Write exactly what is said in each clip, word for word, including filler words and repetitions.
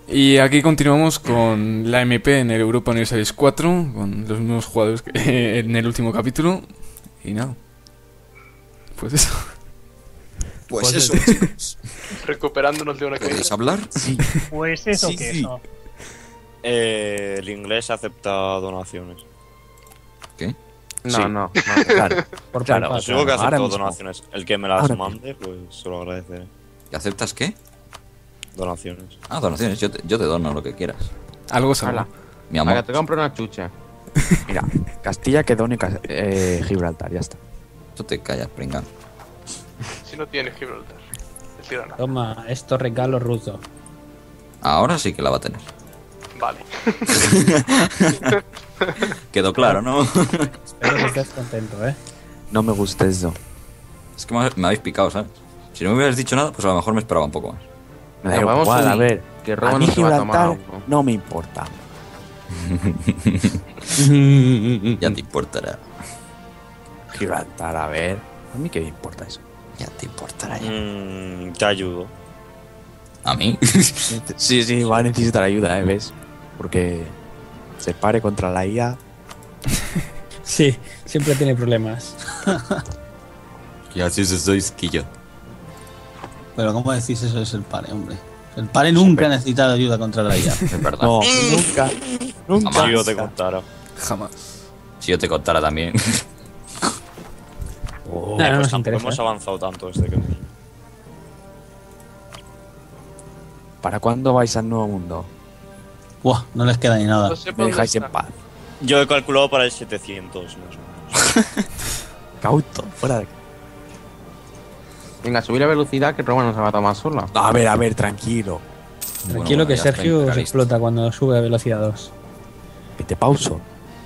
Y aquí continuamos con la M P en el Europa Universalis cuatro, con los mismos jugadores que en el último capítulo. Y nada. Pues eso. Pues, pues eso, chicos. Recuperándonos de una caída. ¿Podéis hablar? Sí. Pues eso Sí, que sí. eso. Eh, el inglés acepta donaciones. ¿Qué? No, Sí. no, no. Claro. Por Claro, PayPal. o sea, Seguro que ahora acepto mismo. donaciones. El que me las Ahora mande, pues se lo agradeceré. ¿Y aceptas qué? Donaciones. Ah, donaciones. Yo te, yo te dono lo que quieras. Algo se Hala. Mi Para amor. que te compre una chucha. Mira, Castilla que done Cas- eh, Gibraltar, ya está. Tú te callas, pringán. Si no tienes Gibraltar. El tirano. Toma, esto regalo ruso. Ahora sí que la va a tener. Vale. Quedó claro, ¿no? Espero que estés contento, ¿eh? No me gusta eso. Es que me, me habéis picado, ¿sabes? Si no me hubieras dicho nada, pues a lo mejor me esperaba un poco más. Me da Venga, vamos igual, a a subir, ver. que A Robo mí no se va a tomar Gibraltar algo. no me importa. Ya te importará. Gibraltar, a ver. A mí qué me importa eso. Ya te importará ya. Mm, te ayudo. ¿A mí? Sí, sí, va a necesitar ayuda, ¿eh? ¿Ves? Porque se pare contra la I A. Sí, siempre tiene problemas. Y así sois quillo. Pero ¿cómo decís eso es el pare, hombre? El pare nunca ha necesitado ayuda contra la I A. Es verdad. No, nunca. Nunca. Jamás. Si yo te contara. Jamás. Si yo te contara también. Oh, No, no pues nos tampoco interesa, hemos ¿eh? avanzado tanto desde que... ¿Para cuándo vais al nuevo mundo? Buah, no les queda ni nada. No sé Me por dónde dejáis en está. paz. Yo he calculado para el setecientos, más o menos. Cauto, fuera de aquí. Venga, subir la velocidad que Roma no se va a tomar sola. A ver, a ver, tranquilo. Tranquilo Bueno, que ya está Sergio se imperialista. explota cuando sube a velocidad dos. Que te pauso.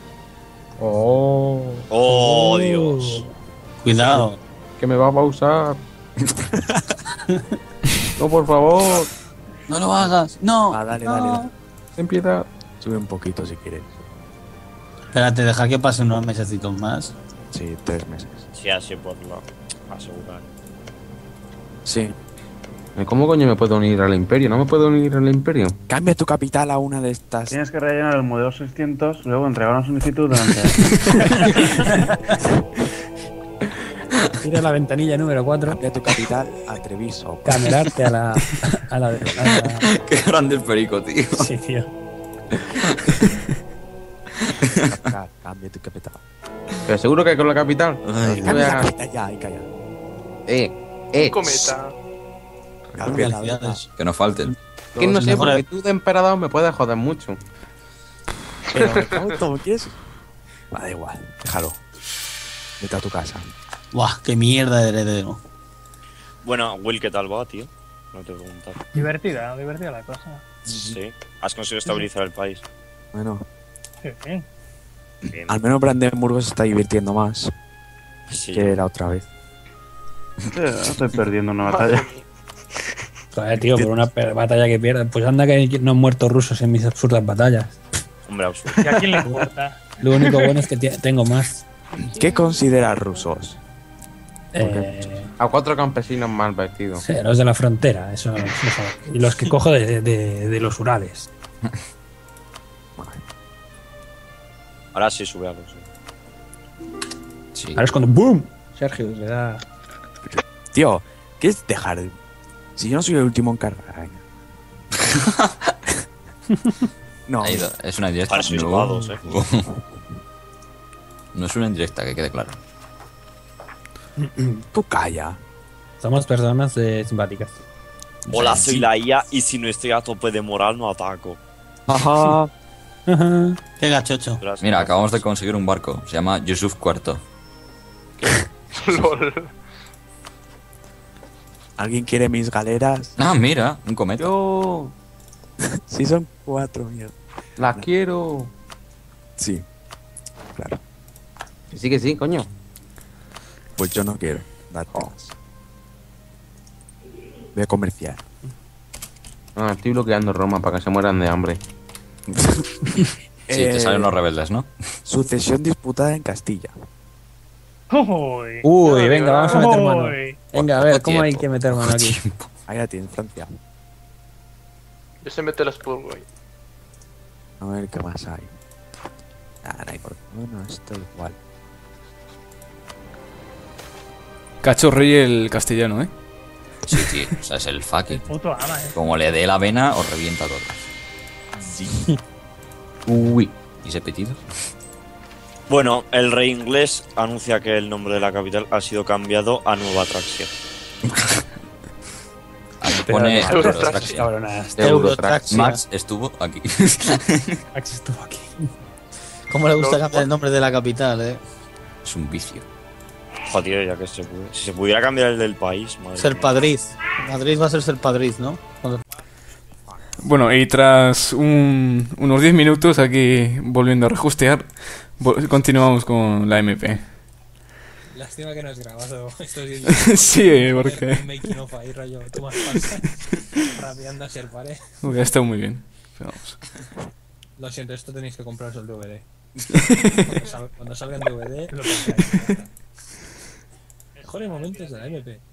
Oh, ¡Oh, Dios! Cuidado. que me va a pausar. No, por favor, No lo hagas. No. Ah, dale, no. dale, dale. ten piedad. Sube un poquito si quieres. Espérate, deja que pasen unos mesecitos más. Sí, tres meses. Sí, así por lo asegurar. Sí. ¿Cómo coño me puedo unir al Imperio? ¿No me puedo unir al Imperio? Cambia tu capital a una de estas. Tienes que rellenar el modelo seiscientos, luego entregar una solicitud delante. Tira la ventanilla número cuatro. Cambia tu capital a Treviso. Camerarte a la. A la, a la- Qué grande el perico, tío. Sí, tío. Cambia, cambia tu capital. Pero seguro que con la capital. Ay, Voy Cambia la a- capital ya, ahí calla. Eh, eh. Cometa. Cambia la Felicidades. Que no falten. Que no Los sé, mejores- porque tú de emperador me puedes joder mucho. Pero, Cauto, ¿quieres? Va, da igual, déjalo. Vete a tu casa. Buah, qué mierda de heredero. Bueno, Will, ¿qué tal va, tío? No te he preguntado. Divertida, divertida la cosa. Sí. ¿Has conseguido estabilizar el país? Bueno, Sí, sí. Bien. al menos Brandenburgo se está divirtiendo más Sí. que la otra vez. Estoy perdiendo una batalla. Joder, tío, por una per- batalla que pierdas. Pues anda que no han muerto rusos en mis absurdas batallas. Hombre, absurdo. ¿Y a quién le importa? Lo único bueno es que ti- tengo más. ¿Qué consideras rusos? Eh, A cuatro campesinos mal vestidos. sí, los de la frontera, eso, eso. Y los que cojo de, de- de los Urales. Ahora sí sube algo, sí. Sí. Ahora es cuando ¡boom! Sergio le da. Tío, ¿qué es dejar? Si yo no soy el último en cargar. venga. No, Ha ido. Es una indirecta. Para sois No. vados, eh. No es una indirecta, que quede claro. tú calla. Somos personas eh, simpáticas. Hola, soy la I A y si no estoy a tope de moral no ataco. Ajá. Ajá. Qué gachocho. Gracias. Mira, acabamos de conseguir un barco. Se llama Yusuf cuarto. LOL. ¿Alguien quiere mis galeras? Ah, mira, un cometa. Yo Sí, son cuatro, mierda. las quiero. Sí, claro. Que sí, que sí, coño. Pues yo no quiero dártelas. Voy a comerciar. No, estoy bloqueando Roma para que se mueran de hambre. Sí, te Eh, salen los rebeldes, ¿no? Sucesión disputada en Castilla. Uy, Uy, venga, vamos a meter mano. Uy. Venga, a ver, Poco ¿cómo hay tiempo, que meter mano poco aquí? tiempo. Ahí la tienes, Francia. Yo se mete las Spurgo ahí. A ver qué más hay. Ah, no hay por... Bueno, esto igual. Cacho Rey el castellano, ¿eh? Sí, tío. O sea, es el fucking. Puto ama, eh. Como le dé la vena, os revienta a todos. Sí. Uy. ¿Y ese pitido? Bueno, el rey inglés anuncia que el nombre de la capital ha sido cambiado a Nueva Traxia. Aquí Pero pone no, Eurotraxia. Cabronas. Eurotraxia. Max estuvo aquí. Max estuvo aquí. ¿Cómo le gusta Los- cambiar el nombre de la capital, eh? Es un vicio. Joder, ya que se puede. Si se pudiera cambiar el del país, madre Ser mía. Padrid. Madrid va a ser Ser Padrid, ¿no? Cuando- Bueno, y tras un- unos diez minutos aquí volviendo a rejustear, vo- continuamos con la M P. Lástima que no has grabado estos diez Sí, eh, porque making of ahí, rollo. Tomas falsa. Rapeando a ser pare. hubiera estado muy bien. Pero vamos. Lo siento, esto tenéis que compraros el D V D. Cuando, sal- cuando salga en D V D, lo compráis. ya está. Mejores momentos de la M P.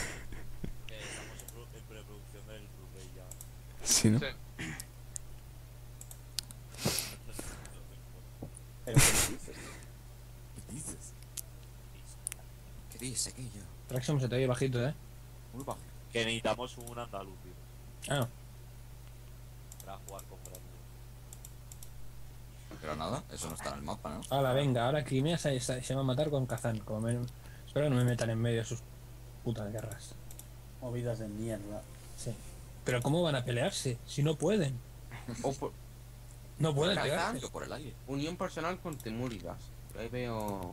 Sí, ¿no? Sí. ¿Qué dice aquello? Traxxum se te oye bajito, ¿eh? Muy bajo. Que necesitamos un andaluz, tío, Ah, para jugar con Granada. Pero nada, eso no está en el mapa, ¿no? ahora venga, ahora Crimea se, se, se va a matar con Kazán. Como me- espero que no me metan en medio de sus putas guerras. Movidas de mierda. Sí. Pero ¿cómo van a pelearse? Si no pueden. O por- No pueden Kazán. pegarse. Yo por el aire. Unión personal con Temúridas. Yo ahí veo.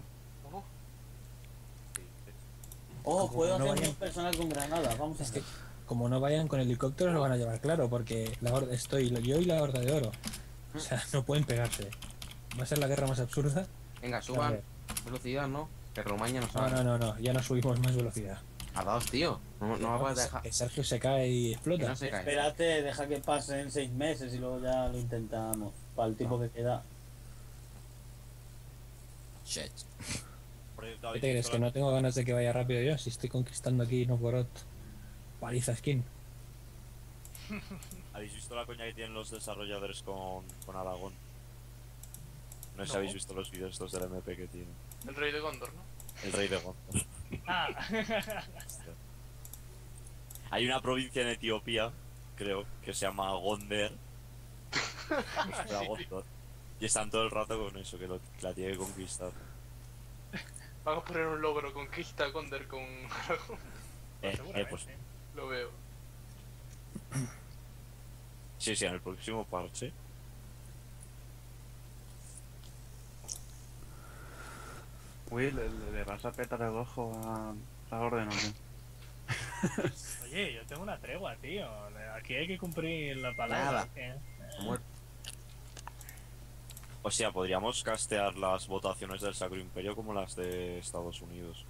Oh, Como puedo no hacer vayan- un personal con Granada. Vamos a Es hacer. que como no vayan con helicópteros lo van a llevar claro, porque la horda, estoy yo y la horda de oro. O sea, no pueden pegarse. Va a ser la guerra más absurda. Venga, A suban ver. velocidad, ¿no? Que Romaña no No, sabe. no, no, no, ya no subimos más velocidad. A dos, tío. No, no vas a dejar. Que Sergio se cae y Que explota. no se cae. Espérate, deja que pasen seis meses y luego ya lo intentamos. Para el tipo que queda. Shit. ¿Qué te crees? Que no tengo ganas de que vaya rápido yo. Si estoy conquistando aquí Novgorod. Paliza skin. ¿Habéis visto la coña que tienen los desarrolladores con, con Aragón? No sé si No. habéis visto los vídeos estos del M P que tienen. El rey de Gondor, ¿no? El rey de Gondor. Ah. Hay una provincia en Etiopía, creo, que se llama Gonder. Espera, Gondor. Y están todo el rato con eso, que, lo, que la tiene que conquistar. Van a poner un logro, conquista Gondor con... Eh, eh, pues Lo veo. sí, sí, en el próximo parche. Will, ¿le, le vas a petar el ojo a la orden o qué? Oye, yo tengo una tregua, tío. Aquí hay que cumplir la palabra. Nada. ¿eh? Muerto. O sea, podríamos castear las votaciones del Sacro Imperio como las de Estados Unidos.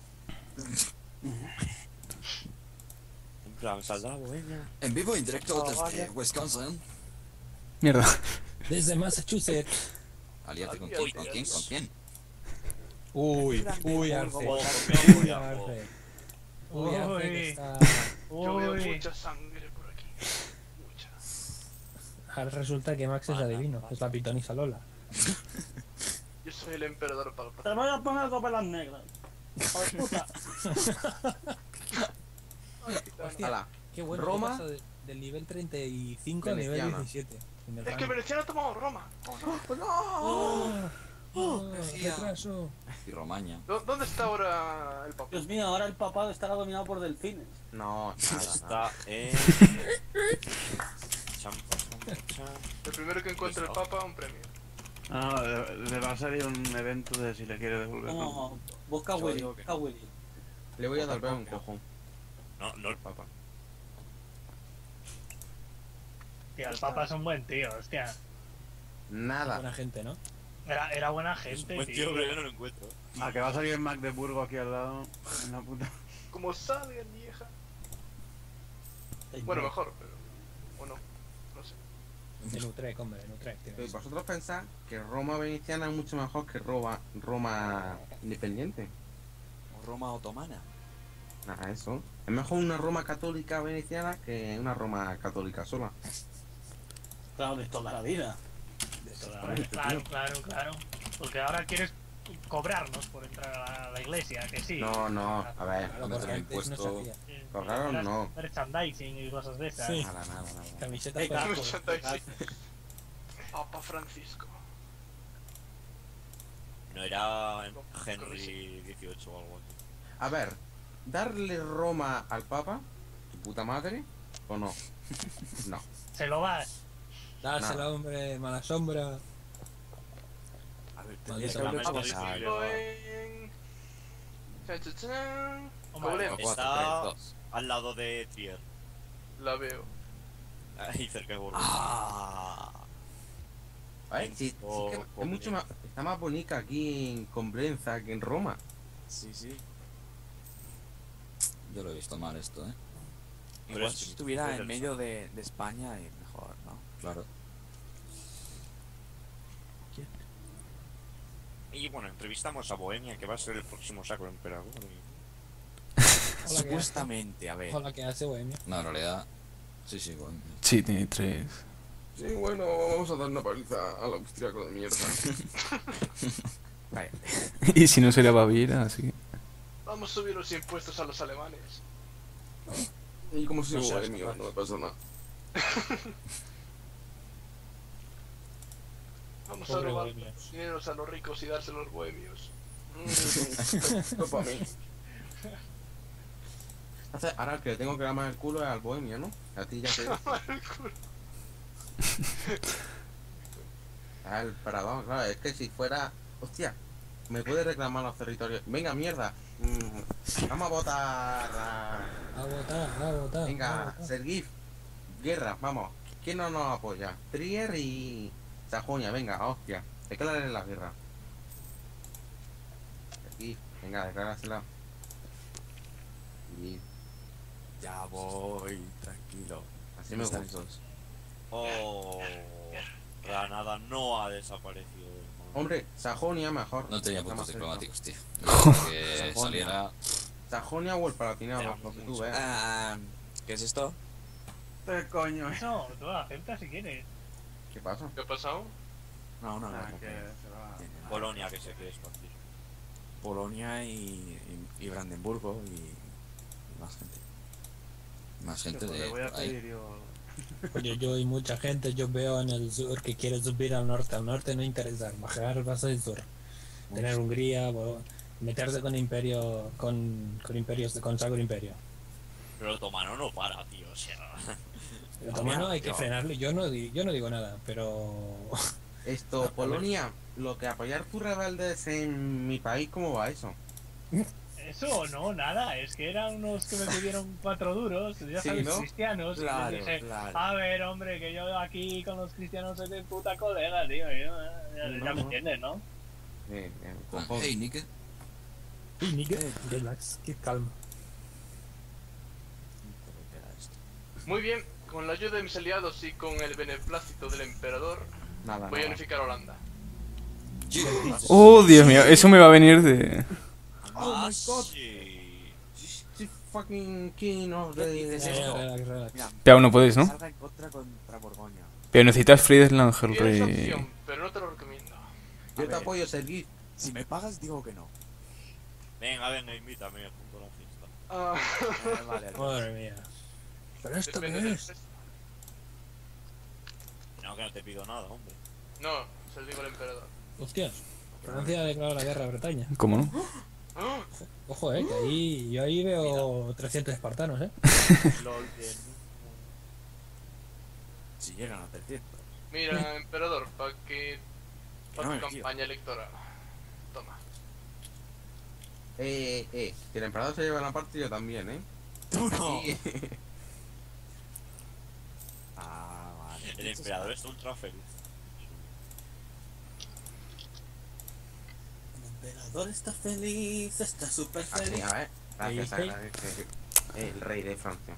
En plan, saldrá buena. En vivo y en directo desde Wisconsin. Mierda. Desde Massachusetts. Aliate con quién, con quién, con quién. Uy, uy, Arce. Uy, Uy, Arce. Uy, Arce que está... Yo veo Uy. mucha sangre por aquí. Mucha. Ahora resulta que Max es adivino. Es la pitonisa Lola. Yo soy el emperador para Te voy a poner dos velas negras. Joder, puta. Hostia, Ala. qué bueno. Roma. he pasado de- del nivel treinta y cinco al nivel Veneciana. diecisiete. En el Es que el rango. veneciano ha tomado Roma. Oh, no. ¡Oh! ¡Oh! ¡Retraso! Y Romaña. ¿Dó- ¿Dónde está ahora el papá? Dios mío, ahora el papado estará dominado por delfines. No, nada, nada. Está en. Cham, cham, cham. El primero que encuentre el papa, un premio. Ah, le, le va a salir un evento de si le quiere devolver. ¿no? No, busca a Yo Willy, digo que busca a Willy. Le voy a dar un cojón. No, no, Papá. Tío, el Papa es un buen tío, hostia. Nada. Buena gente, ¿no? Era, era buena es un gente, buen tío. tío, pero yo no lo encuentro. Ah, que va a salir el Magdeburgo aquí al lado. En la puta. Como salga vieja. Bueno, mejor, pero. O no. No sé. En Utrecht, hombre, en Utrecht. Pero tienes. vosotros pensáis que Roma veneciana es mucho mejor que Roma, Roma independiente. O Roma otomana. Nada, eso. Es mejor una Roma católica veneciana que una Roma católica sola. Claro, de toda la vida. De toda la Claro, vida. claro, claro, claro. Porque ahora quieres cobrarnos por entrar a la, a la iglesia, que sí. No, no, a ver. Claro, Meter porque el antes no se impuesto. hacía. Eh, Cobraron, eras no. Merchandising y cosas de esas. Sí. Nada, nada, nada. Camisetas Venga, con Mucho escudo. taxi. Papa Francisco. No era Henry dieciocho o algo así. A ver, ¿darle Roma al Papa? ¿Tu puta madre? ¿O no? No. Se lo vas. Dársela, hombre, mala sombra. A ver, Maldito tendría que haber lamento una de cosa. vivir. Lo en... Cha, cha, cha. Hombre, Cobreo. Cuatro, Está tres, dos. al lado de Trier. La veo. Ahí cerca de Burgos. Ah. A ver, sí, sí O- que o- es mucho más, está más bonita aquí en Combrenza que en Roma. Sí, sí. Yo lo he visto mal esto, ¿eh? Pero Igual es- si estuviera es en medio de, de España y mejor, ¿no? Claro. Y bueno, entrevistamos a Bohemia, que va a ser el próximo Sacro Emperador. y- Hola, ¿qué hace? Supuestamente, a ver. Hola, ¿qué hace, Bohemia? No, en realidad. Sí, sí, bueno. Sí, tiene tres. Sí, bueno, vamos a dar una paliza al austriaco de mierda. Vale. Y si no sería Baviera, así que... Vamos a subir los impuestos a los alemanes. Y como si No fuera seas mío, capaz. no me pasa nada. Vamos a Pobre robar Bohemia. dineros a los ricos y dárselos a los bohemios. Esto para mí. Hace- Ahora el que le tengo que dar más el culo es al bohemio, ¿no? A ti ya te digo. Ah, el paradón, claro, es que si fuera. Hostia, me puede reclamar los territorios. Venga, mierda. Mm, vamos a votar. a- A votar, a votar. a Venga, votar. Sergif. Guerra, vamos. ¿Quién no nos apoya? Trier y Sajonia, venga, hostia. Declaren la guerra. Sergif, venga, declárasela. Y Ya voy, tranquilo. así me Están gusta. todos. Oh, Granada no ha desaparecido. hermano. Hombre, Sajonia mejor. No tenía Está puntos más cerca. diplomáticos, tío. Que Sajonia. saliera. Sajonia o el Palatinado, Era lo que tú mucho. veas. Ah, ¿qué es esto? ¿Qué coño No, tú lo aceptas si quieres. ¿Qué pasa? ¿Qué ha pasado? No, no, no. Ah, no, que no. se va. Tiene nada. Polonia que se quiere expandir. Polonia y, y, y Brandenburgo y, y más gente. Más gente pues de. le voy a por ahí. pedir yo. Oye, yo y mucha gente yo veo en el sur que quiere subir al norte. Al norte no interesa, bajar vas al sur. Tener Hungría, bo- meterse con imperio, con, con imperios, con Sacro Imperio. Pero el otomano no para, tío. O sea. El otomano hay que yo- frenarlo. Yo no, di- yo no digo nada, pero Esto, Polonia, lo que apoyar tus rebeldes en mi país, ¿cómo va eso? Eso no, nada. Es que eran unos que me pidieron cuatro duros. Ya Sí, sabes, ¿no? cristianos. y Claro, les dije, claro. a ver, hombre, que yo aquí con los cristianos soy de puta colega, tío. yo, eh, ya, No, ya me no. entiendes, ¿no? Bien, bien, Ah, cojones. hey, Nike. Uy, Miguel, relax, qué calma. Muy bien, con la ayuda de mis aliados y con el beneplácito del emperador, Nada, voy a nada. unificar Holanda. Oh, Dios mío, eso me va a venir de... Oh my Ah, God. sí. Sí, fucking king of ¿Qué the... dices Eh, esto? relax, relax. Mira, Pero aún no puedes, ¿no? salga en contra contra Borgoña. Pero necesitas Friedland, el Tienes rey... opción, pero no te lo recomiendo. Yo A te ver. apoyo, Sergi. Si me pagas, digo que no. Venga, venga, invítame, apunto a la fiesta. Ah, Eh, vale, adiós. Madre mía. ¿Pero esto depende qué del es? gesto. No, que no te pido nada, hombre. No, se lo digo al emperador. Hostias, Francia ha declarado la guerra a Bretaña. ¿Cómo no? ¡Ah! Ojo, eh, que ahí, yo ahí veo trescientos espartanos, eh. LOL de Si llegan a trescientos. Mira, emperador, para que... Que para no tu me fío. campaña electoral. Toma. Eh, eh, si el emperador se lleva la parte, yo también, ¿eh? ¡Tú no! Sí. Ah, vale. El emperador está ultra feliz. El emperador está feliz, está súper Así, feliz. a ver. Gracias, Hey, hey. agradece. El rey de Francia.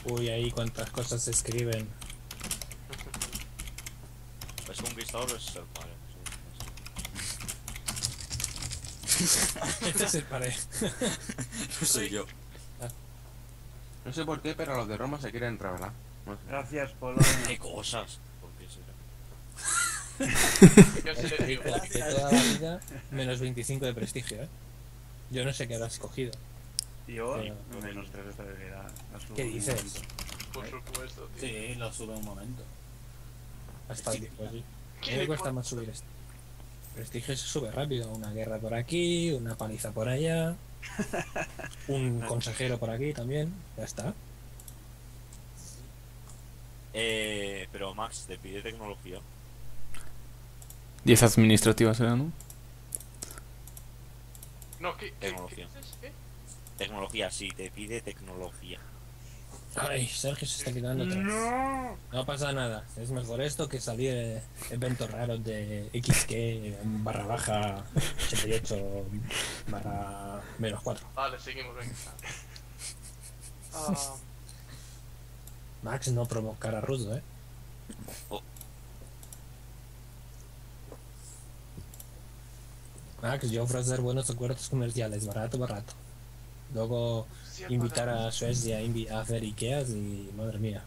Uy, ahí cuántas cosas se escriben. ¿Es conquistador o es el padre? Este es el pared. No soy yo. No sé por qué, pero los de Roma se quieren revelar. No sé. Gracias, Polonia. ¡Qué cosas! ¿Por qué será? Yo sí le digo. De toda la vida, menos veinticinco de prestigio, ¿eh? Yo no sé qué habrás cogido. Yo, Pero- menos tres de debilidad. La subo ¿Qué un dices? momento. Por supuesto, tío. Sí, lo sube un momento. Hasta el pues sí. ¿Qué ¿Qué me le cuesta cuesta? más subir esto? Prestigio se sube rápido. Una guerra por aquí, una paliza por allá. Un consejero por aquí también. Ya está. Eh, pero Max, te pide tecnología. diez administrativas era, ¿no? No, ¿qué, qué, qué Tecnología. dices? ¿Qué? Tecnología, sí, te pide tecnología. Ay, Sergio se está quedando atrás. No. No pasa nada. Es mejor esto que salir eh, eventos raros de equis ke barra baja ochenta y ocho barra menos cuatro. Vale, seguimos, venga. Ah, Max, no provocar a ruso, ¿eh? Oh. Max, yo ofrecer buenos acuerdos comerciales, barato, barato. Luego sí, invitar apagado. a Suecia invi- a hacer Ikeas y madre mía.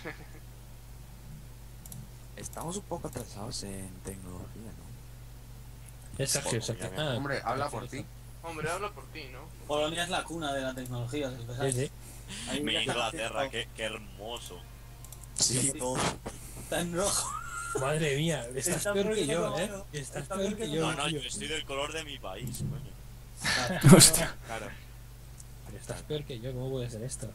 Estamos un poco atrasados en tecnología, ¿no? Es Sergio, Sergio. Ah, Hombre, habla por ti. Hombre, habla por ti, ¿no? Polonia es la cuna de la tecnología, ¿sí? sí, sí. Ahí Mi ya está Inglaterra, haciendo- qué, qué hermoso. Sí, todo. Está en rojo. Madre mía, estás Está peor peor que que yo, nosotros, ¿eh? ¿no? Estás Está peor peor que que yo. No, no, tío. yo estoy del color de mi país, coño. Hostia. Claro. Estás peor que yo, ¿cómo puede ser esto?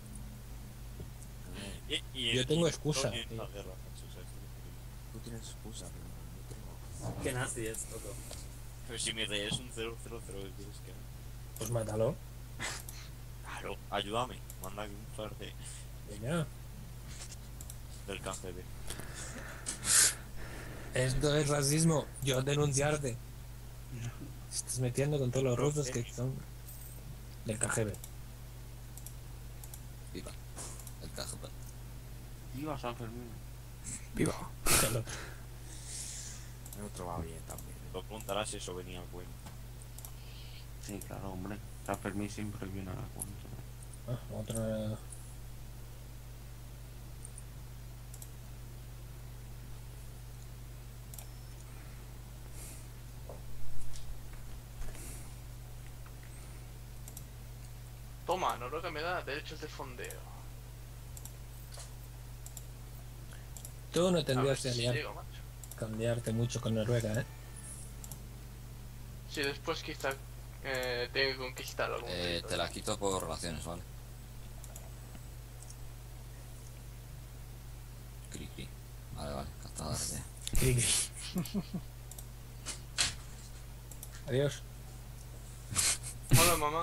Y, y, Yo tengo y- excusa, y- tío. la guerra, macho, o sea, esto es Tú tienes excusa, pero yo tengo. Qué nazi es, loco. Pero si mi rey es un cero cero cero, ¿qué quieres que haga? Pues mátalo. Claro, ayúdame. Manda aquí un par de, Venga. del K G B. Esto es racismo. Yo denunciarte. Estás metiendo con todos los rusos que son del K G B. Viva. El K G B. Viva San Fermín. Viva. El otro. El otro va bien también. Lo preguntarás si eso venía a cuento. Sí, claro, hombre. San Fermín siempre viene a la cuenta. Ah, otro. Toma, Noruega me da derechos de fondeo. Tú no A ver tendrías que si aliar- llego, macho. cambiarte mucho con Noruega, ¿eh? Si después quizá eh, tengo que conquistar algún Eh, territorio. te la quito por relaciones, ¿vale? Cri, cri. Vale, vale. Captada ya. Cri, cri. Adiós. Hola, mamá.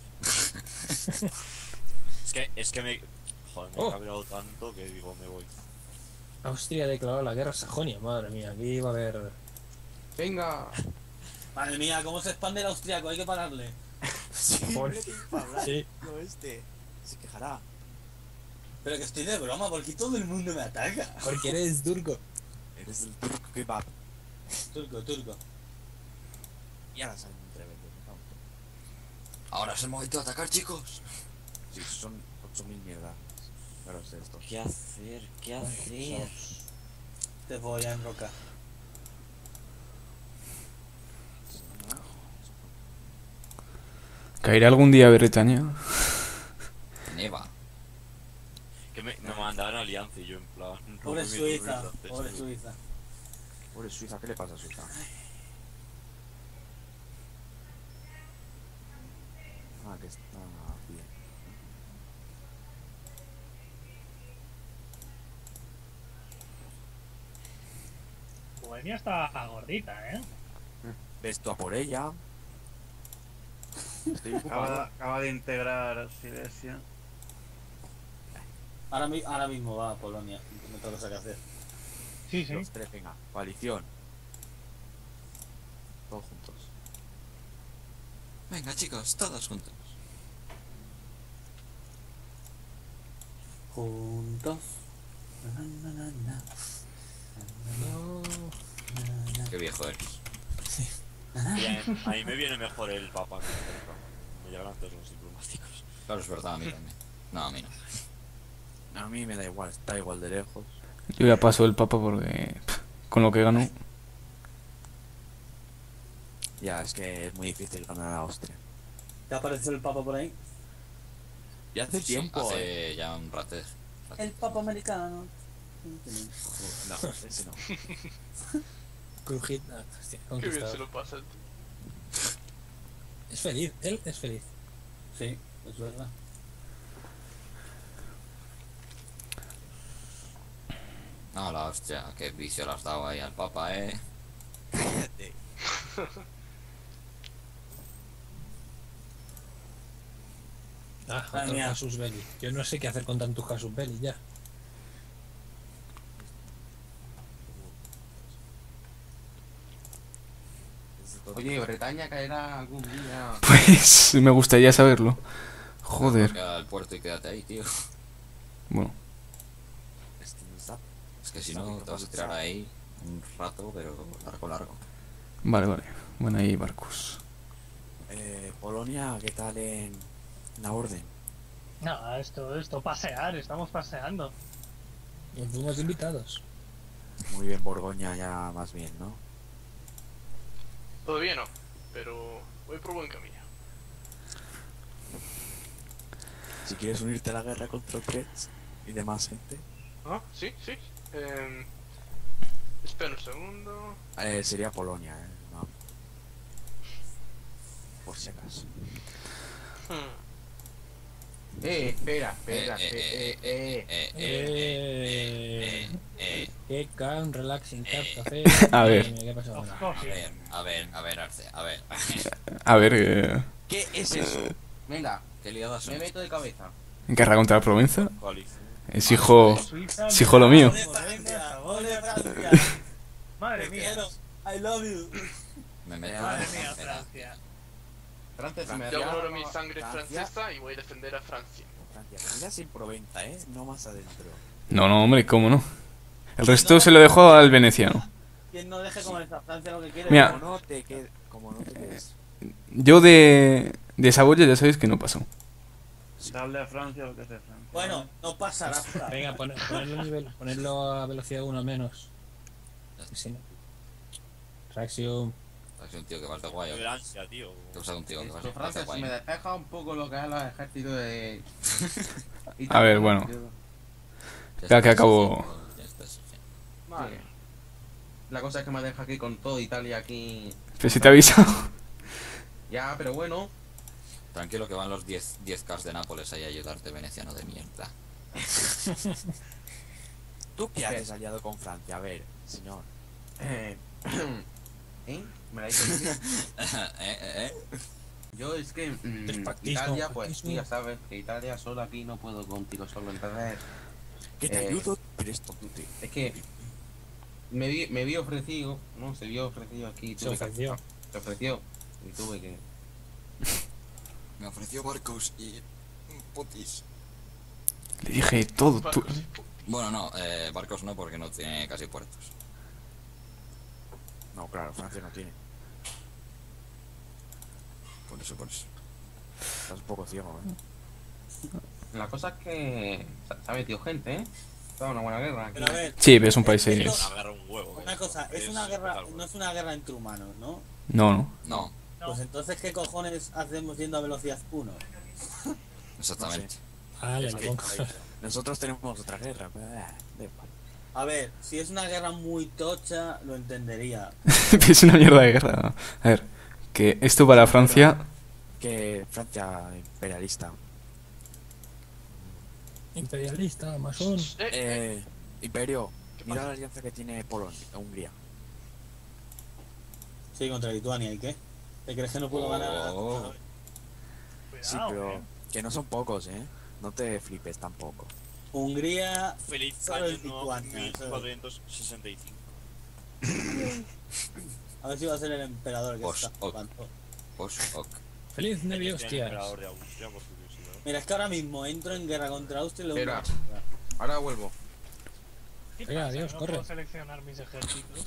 Es que, es que me. Joder, me Oh. he cabreado tanto que digo, me voy. Austria declaró la guerra a Sajonia. Madre mía, aquí va a haber. Venga. Madre mía, cómo se expande el austriaco, hay que pararle. Por- Sí. No, este. Se quejará. Pero que estoy de broma, porque todo el mundo me ataca. Porque eres turco. Eres el turco que va. Turco, turco. Y ahora sale un tremendo. Ahora es el momento de atacar, chicos. Sí, son ocho mil mierdas. Claro, es esto. ¿Qué hacer? ¿Qué hacer? Te voy a enrocar. ¿Caerá algún día Bretaña? Neva. Que me, me mandaron alianza y yo en plan. no Pobre me meto Suiza, en francés, pobre tío. Suiza. Pobre Suiza, ¿qué le pasa a Suiza? Ah, que está bien. Bohemia está gordita, ¿eh? Ves tú a por ella. Estoy Acaba, ocupado. acaba de integrar Silesia. Ahora, mi- ahora mismo va a Polonia. No tengo cosa que hacer. Sí, sí. Los tres, venga. Coalición. Todos juntos. Venga, chicos, todos juntos. Juntos. Na, na, na, na. Qué viejo eres. Bien, a mí me viene mejor el papa que el perro. Me llegan antes los diplomáticos. Claro, es verdad, a mí también. No, a mí no. A mí me da igual, está igual de lejos. Yo ya paso el papa porque pff, con lo que gano. Ya, es que es muy difícil ganar a Austria. ¿Te apareció el papa por ahí? Ya hace Sí, tiempo, hace eh. ya un rato. El papa americano. No, ese no. Crujita, hostia, Qué bien se conquistador. lo pasa el tío. Es feliz, él es feliz. Sí, es verdad. No, la hostia, qué vicio le has dado ahí al papa, eh. Ah, Madre otro mía. Casus Belli. Yo no sé qué hacer con tanto Casus Belli ya. Oye, Bretaña caerá algún día. Pues me gustaría saberlo. Joder. Queda al puerto y quédate ahí, tío. Bueno, Es que no está. Es que si no, te vas a tirar ahí un rato, pero largo, largo. vale, vale. Bueno, ahí barcos. Eh, Polonia, ¿qué tal en la orden? No, esto, esto, pasear, estamos paseando. Nos fuimos invitados. Muy bien, Borgoña ya más bien, ¿no? Todavía no, pero voy por buen camino. Si quieres unirte a la guerra contra Utrecht y demás gente, Ah, sí, sí. Eh, espera un segundo. eh, sería Polonia, ¿eh? No. Por si acaso. Hmm. Eh, espera, espera, Eh, eh, eh, eh. Eh, eh, Qué calm, relaxing, cap, café. A ver. Eh, ¿Qué pasa ahora? A ver, a ver, a ver, Arce, a ver. A ver, eh, ¿Qué es eso? Venga, ¿Qué liadas me son? meto de cabeza. guerra contra la Provenza. Coalición. Es hijo. Suiza, Es hijo lo mío. Madre mía, I love you. Me meto madre en mía, la frontera. Francia. Francia, si me Yo da- valoro mi sangre Francia. francesa y voy a defender a Francia. Francia, mira sin Provenza, ¿eh? No más adentro. No, no, hombre, ¿cómo no? El resto se lo dejó al veneciano. Quien no deje comer a Francia lo que quiere. Mira. Como no te quedes. Como no te quedes. Yo de. De Saboya ya sabéis que no pasó. Darle a Francia lo que sea Francia. Bueno, no pasará. Venga, pon- ponerlo, a nivel, ponerlo a velocidad uno menos. Sí, no. Reacción. Es un tío que vas de guay. De ansia, tío. Te pasa un tío que vas Esto, vas de Francia, si guay. me despeja un poco lo que es los ejércitos de. A ver, bueno. Ya Ya que estás acabo- haciendo- ya estás haciendo. Vale. La cosa es que me deja aquí con todo Italia aquí. Pero si te avisa. Ya, pero bueno. Tranquilo que van los diez K de Nápoles ahí a ayudarte, veneciano de mierda. ¿Tú qué haces aliado con Francia? A ver, señor. Eh, ¿Eh? ¿Me la dices? eh, eh, eh. Yo es que mm, Despactismo, Italia, pues despactismo. tú ya sabes que Italia solo aquí no puedo contigo solo, entonces Que te Eh. ayudo, pero esto tú te. es que me vi, me vi ofrecido, ¿no? Se vio ofrecido aquí. Se tuve que- ofreció. Se ofreció y tuve que... Me ofreció barcos y... putis. Le dije todo. tú- Barcos y pu- Bueno, no, eh, barcos no porque no tiene casi puertos. No, claro, Francia no tiene. Por eso, por eso. Estás un poco ciego, ¿eh? La cosa es que se ha metido gente, ¿eh? Toda una buena guerra aquí. Pero a ver, Sí, pero es un país. Esto- es- Agarra un huevo. una cosa, es una guerra, no es una guerra entre humanos, ¿no? No, no. No, No. Pues entonces, ¿qué cojones hacemos yendo a velocidad uno? exactamente. Vale, Es le que- pongo. Nosotros tenemos otra guerra, pero. eh, da igual. A ver, si es una guerra muy tocha, lo entendería. Es una mierda de guerra. A ver, que esto para Francia. Que Francia imperialista. Imperialista, masón. Eh, eh, Eh, Imperio, ¿Qué mira pasa? la alianza que tiene Polonia, Hungría. Sí, contra Lituania, ¿y qué? ¿Te crees que no puedo ganar? Oh. Sí, Cuidado, pero eh. que no son pocos, ¿eh? No te flipes tampoco. Hungría, Feliz Solo año es nuevo Lituania, mil cuatrocientos sesenta y cinco. a ver si va a ser el emperador que Pues, está ok. jugando. Pues, ok. Feliz Nevi, El hostias. emperador de Austria, por curiosidad. Mira, es que ahora mismo entro en guerra contra Austria y lo Espera. Ahora vuelvo. ¿Qué Venga, pasa? adiós, ¿No corre. puedo seleccionar mis ejércitos?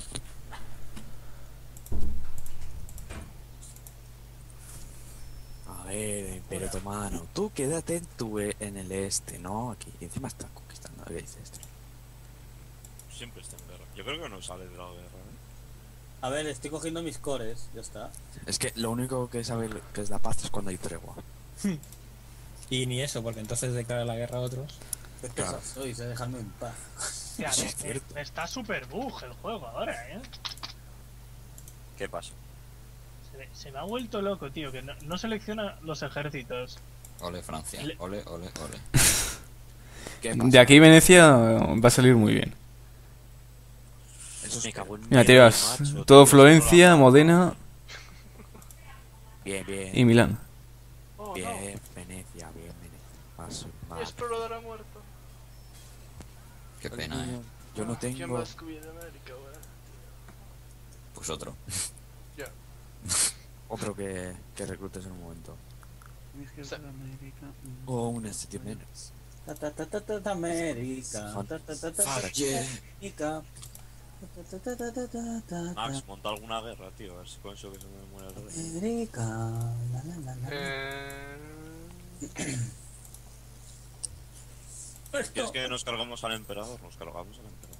A ver, Imperio Otomano, tú quédate en, tu, e- en el este, ¿no? Aquí. Y encima estás conquistando. ¿Qué dices esto? Siempre está en guerra. Yo creo que no sale de la guerra, ¿eh? A ver, estoy cogiendo mis cores, ya está. Es que lo único que sabe que es la paz es cuando hay tregua. Y ni eso, porque entonces declara la guerra a otros. Qué Claro. pesas sois, eh, dejadme en paz. Hostia, Sí, me- es cierto. me está super bug el juego ahora, ¿eh? ¿Qué pasa? Se me, se me ha vuelto loco, tío, que no, no selecciona los ejércitos. Ole Francia, Le- ole, ole, ole. ¿Qué De aquí Venecia va a salir muy bien. Eso Me es cago en Mira, mi te vida, vas macho, todo tío, Florencia, solo la- Modena bien, bien. y Milán. Oh, Bien, no. Venecia, bien, Venecia. Paso, Mi va. explorador ha muerto. Qué pena, eh. Yo no Ah, ¿Quién tengo. va a descubrir América ahora? Pues otro. Ya. Otro que, que reclutes en un momento. Mis jefes Sí. de América. mm. O un Steve Menes. Ta ta ta ta ta ta América. Ta ta ta ta ta Fuck yeah. América. Ta ta ta ta ta ta ta Max, ta monta alguna guerra, tío. A ver si con eso que se me muere el rey. América. La la la la. Eh... ¿Quieres que nos cargamos al emperador? Nos cargamos al emperador.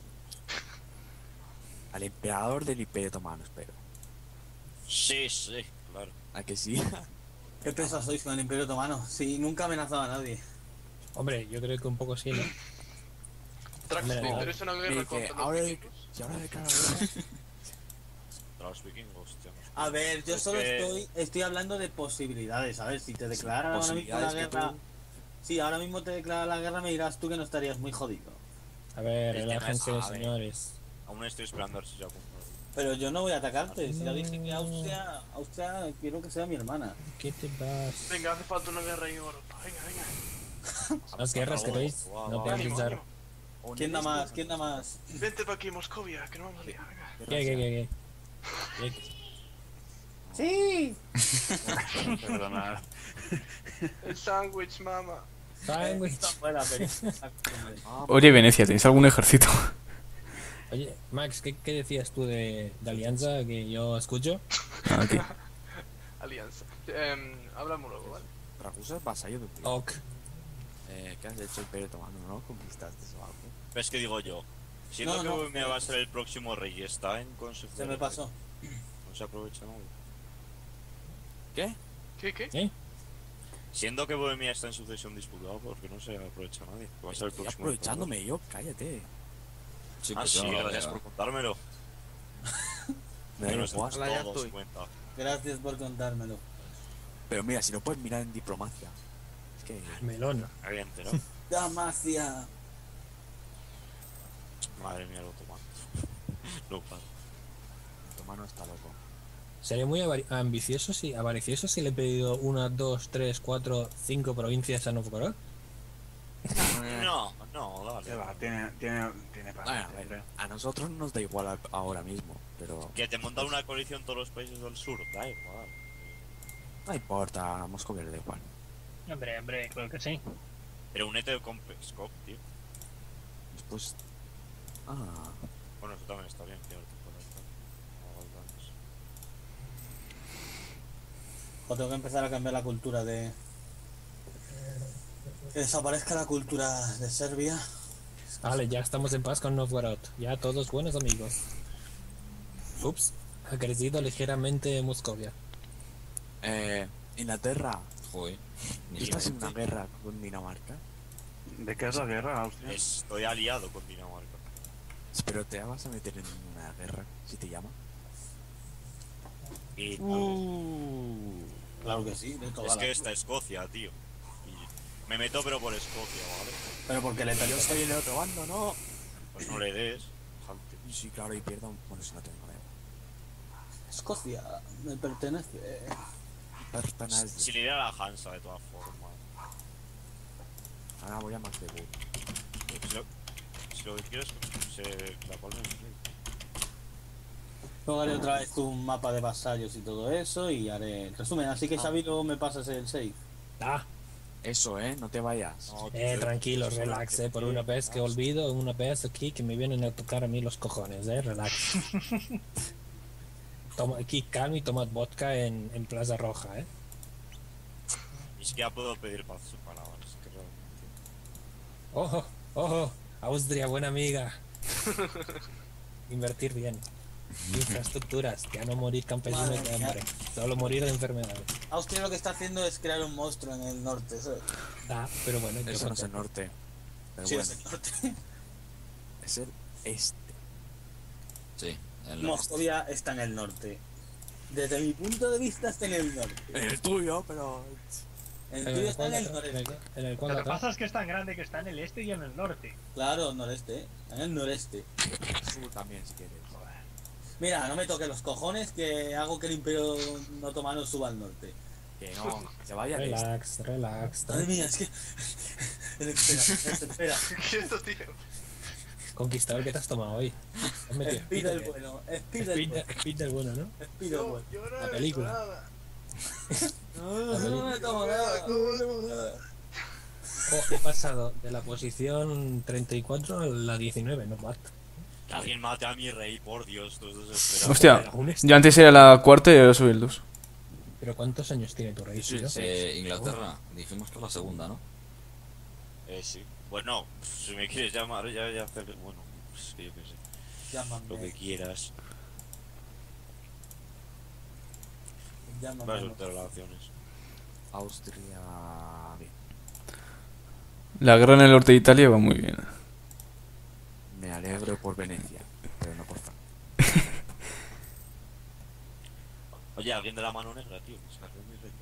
Al emperador del Imperio Otomano, espero. Sí, sí, claro. ¿A que sí? ¿Qué pesas sois con el Imperio Otomano? Sí, nunca amenazaba a nadie. Hombre, yo creo que un poco sí, ¿no? Trax, Hombre, ¿te no. interesa una guerra Mire, contra que los ahora, vikingos? y ahora declara guerra. Contra los vikingos, tío. nos- A ver, yo Es solo que- estoy estoy hablando de posibilidades. A ver, si te declaran ahora mismo la Posibilidades que guerra. tú- Sí, ahora mismo te declara la guerra, me dirás tú que no estarías muy jodido. A ver, Es que no relájense, sabe. señores. Aún estoy esperando a ver si ya compro. Pero yo no voy a atacarte. Si ya dije que Austria, Austria quiero que sea mi hermana. ¿Qué te vas? Venga, hace falta una guerra en Europa. Venga, venga. Las guerras queréis, Guau, no guau. podéis Ánimo, dar. ánimo. ¿Quién da más? ¿Quién da más? Vente para aquí, Moscovia, que no vamos a liar. Venga. ¿Qué, qué, qué, qué? ¿Qué? ¡Sí! Perdonad. El sándwich, mama. Sándwich. Fuera, pero... Oye, Venecia, ¿tenéis algún ejército? Oye, Max, ¿qué, qué decías tú de, de Alianza que yo escucho? Ah, ok. Alianza. Eh, hablamos luego, ¿vale? Ragusa es vasallo de un tío. Ok. Eh, ¿Qué has hecho Imperio Otomano? ¿No conquistaste o algo? ¿Ves que digo yo? Siendo No, que no. me va a ser el próximo rey y está en consejo. Se me pasó. No se aprovecha nadie. ¿Qué? ¿Qué, qué? ¿Qué? Siendo que Bohemia está en sucesión disputada, porque no se aprovecha nadie. Que va a ser el Estoy próximo. aprovechándome yo, cállate. Sí, Ah, pues sí, yo no lo gracias veo. por contármelo. Me da Que nos igual. damos Hola, ya todos estoy. cuenta. Gracias por contármelo. Pero mira, si no puedes mirar en diplomacia. Es que. Melón. Me había enterado. Damacia. Madre mía, lo tomando. No paro. El otomano está loco. Sería muy avari- ambicioso si, avaricioso si le he pedido una, dos, tres, cuatro, cinco provincias a Novgorod. No, no, ¿Qué dale. va? Tiene, tiene, tiene Bueno, para a ver, a nosotros nos da igual a- ahora mismo, pero. Que te monta una coalición todos los países del sur, da igual. No importa, a Moscovia le da igual. Hombre, hombre, creo que sí. Pero únete con Peskov, tío. Después. Ah. Bueno, eso también está bien, tío. No hagas daños. O tengo que empezar a cambiar la cultura de... Que desaparezca la cultura de Serbia. Vale, ya estamos en paz con Novgorod. Ya todos buenos amigos. Ups, ha crecido ligeramente Moscovia. Eh. Inglaterra. Joder. Ni ¿Estás sé. en una guerra con Dinamarca? ¿De qué es la guerra, Austria? Estoy aliado con Dinamarca. Pero te vas a meter en una guerra si te llama. Y Uh, claro que sí, de toda es la que vida. está Escocia, tío. Y me meto pero por Escocia, ¿vale? Pero porque le Yo perdió. estoy en el otro bando, ¿no? Pues no le des. Salte. Y sí, claro, y pierdo. Bueno, si no tengo nada. Escocia me pertenece. Pertenece. Si le diera a la Hansa de todas formas. Ahora voy a Magdeburgo. Si lo, si lo que quieres, se la ponen en rey. Luego haré otra vez un mapa de vasallos y todo eso y haré el resumen. Así que Xavi luego me pasas el save. Ah, Eso, ¿eh? No te vayas. No, Eh, tío, tranquilo, eso relax, es eh. Por una vez que olvido, una vez aquí que me vienen a tocar a mí los cojones, eh. Relax. Toma, aquí calma y tomad vodka en, en Plaza Roja, eh. Ni siquiera puedo pedir paz sus palabras. Que realmente... Ojo, ojo, Austria, buena amiga. Invertir bien. Infraestructuras, ya no morir campesinos Madre de mía. hambre, solo morir de enfermedades. Austria lo que está haciendo es crear un monstruo en el norte, ¿sabes? Ah, pero bueno, yo Eso no es el contento. norte. Pero Sí, bueno, es el norte. es el este. Sí. el- Moscovia está en el norte. Desde mi punto de vista está en el norte. El tuyo, pero... El En tuyo el está en cual el acá, en el, noreste. en el Lo cual que acá. pasa es que es tan grande que está en el este y en el norte. Claro, noreste, ¿eh? En el noreste. Tú también, si quieres. Mira, no me toques los cojones que hago que el imperio otomano suba al norte. Que no, que se vaya al este. Relax, relax. Madre mía, es que... espera, espera. Quieto, tío. Conquistador que te has tomado hoy. Has metido Speed el speed, bueno, speed el speed, bueno, speed del bueno, ¿no? speed el bueno. Yo no La he película. hecho nada. No, no me tomo nada, no me tomo nada. Oh, he pasado de la posición treinta y cuatro a la diecinueve, no basta. Que alguien mate a mi rey, por Dios, tú estás desesperado. Hostia, Aún está. yo antes era la cuarta y ahora soy el dos. Pero ¿cuántos años tiene tu rey, tío? Eh, Inglaterra, dijimos que es la segunda, ¿no? Eh, sí. Bueno, si me quieres llamar, ya, ya hacer... Bueno, pues que yo qué sé. Llámame, Lo que quieras. llámame. Vas a soltar relaciones. Austria... Bien. La guerra en el norte de Italia va muy bien. Me alegro por Venecia, pero no por Francia. Oye, alguien de la mano negra, tío. Que se cargó mi rey.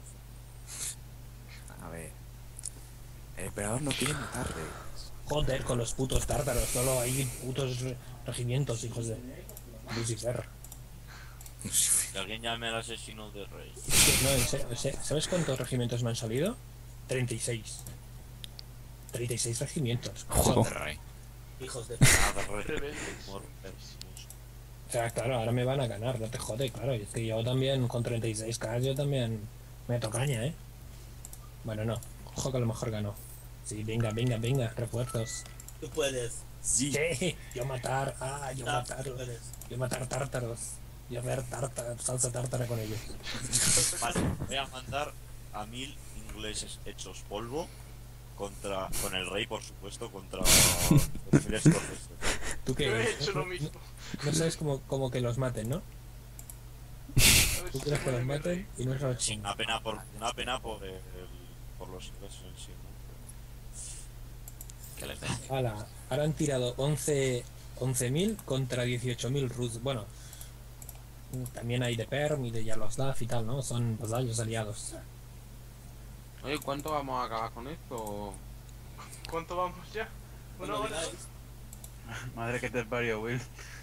A ver. El emperador no quiere matar reyes. Joder, con los putos tártaros, solo hay putos re- regimientos, hijos de Lucifer. Que alguien llame al asesino de rey. Es que, no, en serio, en serio, ¿sabes cuántos regimientos me han salido? treinta y seis. treinta y seis regimientos. Joder. De rey. Hijos de... Nada, rey. Rebeldes. Morpésimos. O sea, claro, ahora me van a ganar, no te jode, claro. Y es que yo también, con treinta y seis K, yo también meto caña, ¿eh? Bueno, no. Ojo que a lo mejor ganó. Sí, venga, venga, venga, refuerzos. Tú puedes. Sí, yo matar, ah, yo Ah, matar, tú puedes. yo matar tártaros. Yo hacer tarta, salsa tártara con ellos. Vale, voy a mandar a mil ingleses hechos polvo contra... Con el rey, por supuesto, contra... los miles cortes. ¿Tú qué? Yo he No- hecho lo no- mismo. No sabes cómo, cómo que los maten, ¿no? A ver Tú si quieres que los muere mi maten rey. y no los chingan. Una pena por, una pena por, el, por los ingleses en sí, ¿no? Que les dé. Ala, ahora han tirado once mil contra dieciocho mil rusos. Bueno, también hay de Perm y de Yaroslav y tal, ¿no? Son vasallos aliados. Oye, ¿cuánto vamos a acabar con esto? ¿Cuánto vamos ya? Una Cuando hora. digáis. Madre que te parió, Will.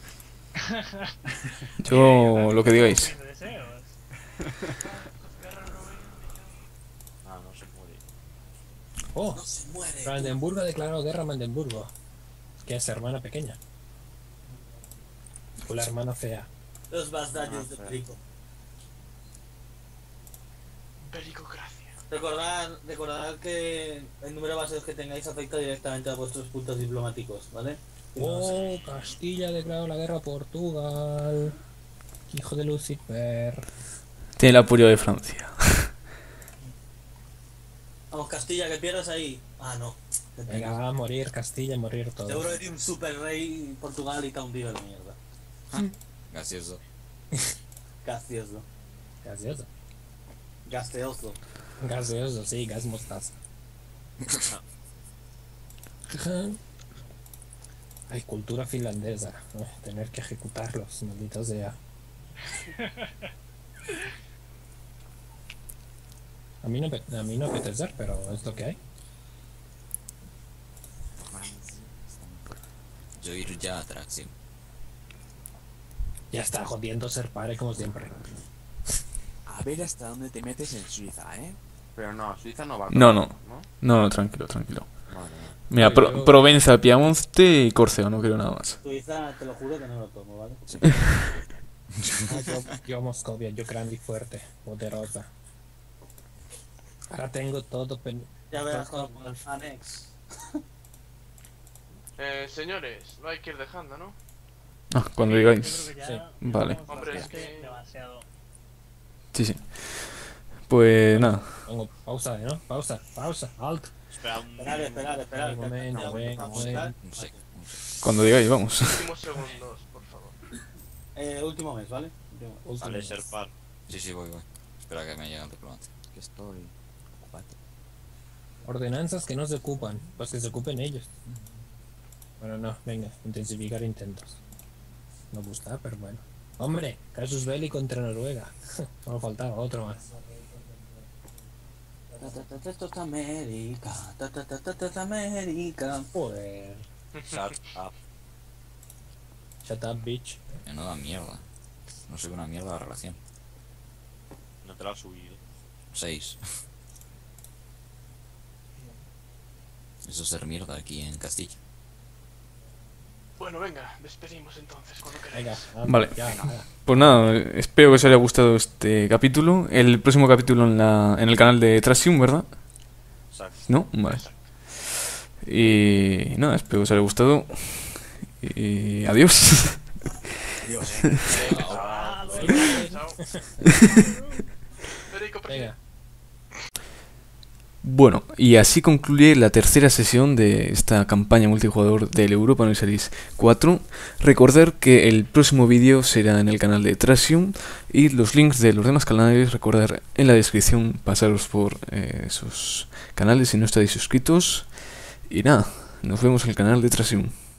Yo lo que digáis. Mis deseos. Ah, no se muere. ¡Oh! No se muere. Brandenburgo ha declarado guerra a Brandenburgo. Que es hermana pequeña. O la hermana fea. Los vasallos Ah, de sí. Perico. Pericocracia. Recordad, recordad que el número de vasallos que tengáis afecta directamente a vuestros puntos diplomáticos, ¿vale? Que no ¡Oh! Castilla ha declarado la guerra a Portugal. Hijo de Lucifer. Tiene el apoyo de Francia. Vamos, Castilla, que pierdas ahí. Ah, no. Te Venga, pegas. va a morir Castilla y morir todo. Seguro que tiene un super rey Portugal y te ha hundido la mierda. Gracioso. Gaseoso. Gaseoso. Gaseoso. Gaseoso, sí, gas mostaza. Hay cultura finlandesa. Ay, tener que ejecutarlos, maldito sea. A mí no, pe- a mí no apetecer, pero es lo que hay. Yo ir ya a atracción. Ya está, jodiendo ser padre como siempre. A ver hasta dónde te metes en Suiza, ¿eh? Pero no, Suiza no va a No, no. ¿no? No, no, tranquilo, tranquilo. Vale. Mira, Oye, Pro- yo- Provenza, Piamonte y Córcega, no quiero nada más. Suiza, te lo juro que no lo tomo, ¿vale? Ah, yo, yo Moscovia, yo grande y fuerte, poderosa. Ahora tengo todo pen- Ya verás con el Fanex. Eh, señores, lo hay que ir dejando, ¿no? Ah, cuando Yo digáis. creo que ya Sí. llevamos Vale. Hombre, es bastante, que- demasiado. Sí, sí. Pues nada. Pongo pausa, ¿no? Pausa, pausa, alto. Espera un... Esperar, esperar, esperar. Un momento, que- venga, vamos a venga. buscar. No sé. no sé. Cuando digáis, vamos. Últimos segundos, por favor. Eh, último mes, ¿vale? Último mes. Último. Vale, ser par. Sí, sí, voy, voy. Espera que me llegue el diplomante. Aquí estoy. Ocupate. Ordenanzas que no se ocupan, pues que se ocupen ellos. Bueno, no, venga, intensificar intentos. No gusta, pero bueno. Hombre, casus belli contra Noruega. Solo faltaba otro más. Ta, ta, ta, ta, Esto es América. Ta, ta, ta, ta, ta, ta, América. Joder. Shut up. Shut up, bitch. Menuda mierda. No sé qué una mierda la relación. No te lo has subido. seis. Eso es ser mierda aquí en Castilla. Bueno, venga, despedimos entonces cuando queráis. Venga, anda, Vale. ya, nada. Pues nada, espero que os haya gustado este capítulo. El próximo capítulo en, la, en el canal de Trasium, ¿verdad? Exacto. ¿No? Vale. Y nada, espero que os haya gustado. Y adiós. Ah, lo Chao. Federico, Venga. Bueno, y así concluye la tercera sesión de esta campaña multijugador del Europa Universalis cuatro. Recordar que el próximo vídeo será en el canal de Trasium y los links de los demás canales, recordar en la descripción, pasaros por eh, esos canales si no estáis suscritos. Y nada, nos vemos en el canal de Trasium.